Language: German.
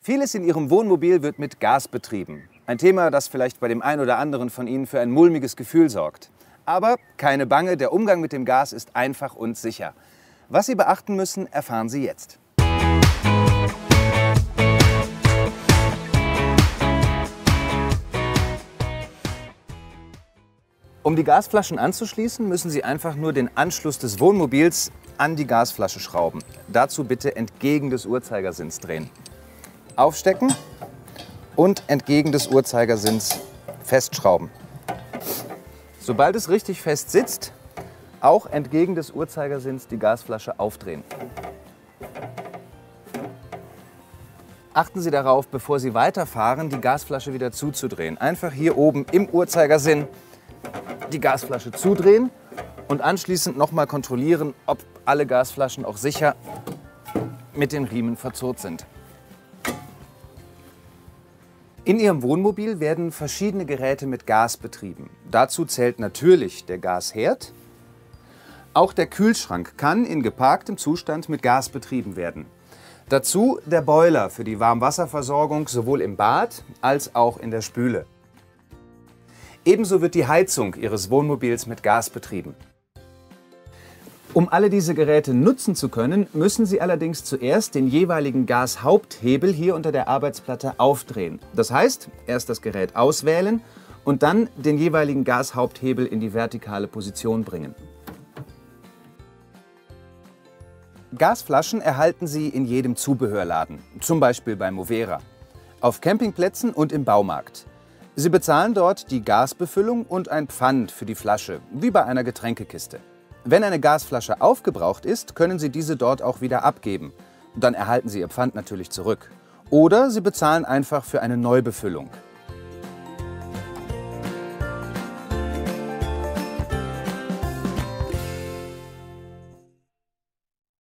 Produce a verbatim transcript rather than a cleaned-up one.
Vieles in Ihrem Wohnmobil wird mit Gas betrieben. Ein Thema, das vielleicht bei dem einen oder anderen von Ihnen für ein mulmiges Gefühl sorgt. Aber keine Bange, der Umgang mit dem Gas ist einfach und sicher. Was Sie beachten müssen, erfahren Sie jetzt. Um die Gasflaschen anzuschließen, müssen Sie einfach nur den Anschluss des Wohnmobils an die Gasflasche schrauben. Dazu bitte entgegen des Uhrzeigersinns drehen. Aufstecken und entgegen des Uhrzeigersinns festschrauben. Sobald es richtig fest sitzt, auch entgegen des Uhrzeigersinns die Gasflasche aufdrehen. Achten Sie darauf, bevor Sie weiterfahren, die Gasflasche wieder zuzudrehen. Einfach hier oben im Uhrzeigersinn die Gasflasche zudrehen und anschließend nochmal kontrollieren, ob alle Gasflaschen auch sicher mit den Riemen verzurrt sind. In Ihrem Wohnmobil werden verschiedene Geräte mit Gas betrieben. Dazu zählt natürlich der Gasherd. Auch der Kühlschrank kann in geparktem Zustand mit Gas betrieben werden. Dazu der Boiler für die Warmwasserversorgung sowohl im Bad als auch in der Spüle. Ebenso wird die Heizung Ihres Wohnmobils mit Gas betrieben. Um alle diese Geräte nutzen zu können, müssen Sie allerdings zuerst den jeweiligen Gashaupthebel hier unter der Arbeitsplatte aufdrehen. Das heißt, erst das Gerät auswählen und dann den jeweiligen Gashaupthebel in die vertikale Position bringen. Gasflaschen erhalten Sie in jedem Zubehörladen, zum Beispiel bei Movera, auf Campingplätzen und im Baumarkt. Sie bezahlen dort die Gasbefüllung und ein Pfand für die Flasche, wie bei einer Getränkekiste. Wenn eine Gasflasche aufgebraucht ist, können Sie diese dort auch wieder abgeben. Dann erhalten Sie Ihr Pfand natürlich zurück. Oder Sie bezahlen einfach für eine Neubefüllung.